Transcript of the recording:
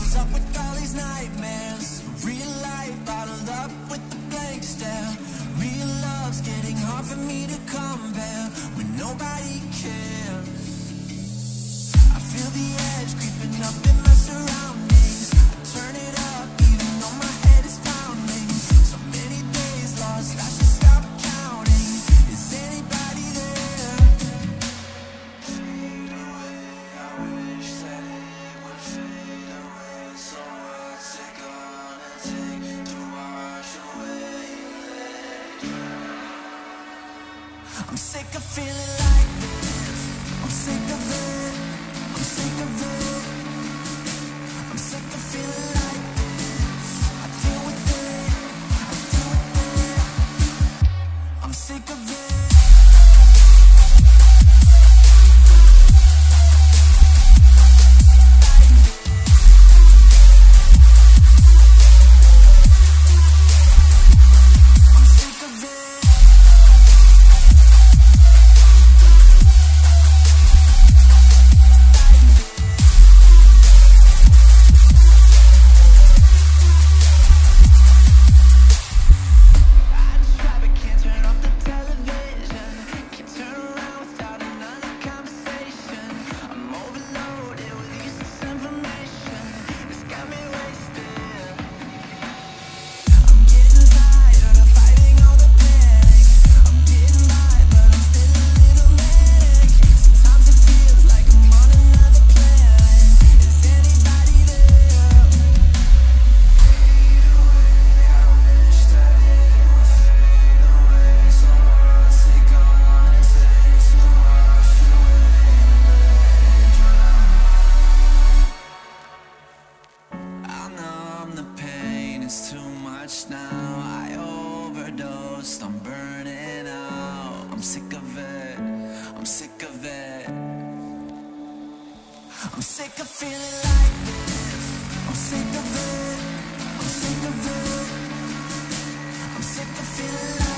What's up with all these nightmares? Real life bottled up with the blank stare. Real love's getting hard for me to compare when nobody cares. I feel the edge creeping up in my surroundings. I turn it up even though my head is pounding. So many days lost, I should stop counting. Is anybody there? Fade away, I wish that it would fade away. So what's it gonna take to wash away? I'm sick of feeling like this. I'm sick of it. I'm sick of it. I'm sick of feeling like this. I deal with it. I deal with it. I'm sick of it. I'm sick of it. Now I overdosed, I'm burning out. I'm sick of it, I'm sick of it. I'm sick of feeling like this. I'm sick of it, I'm sick of it. I'm sick of feeling like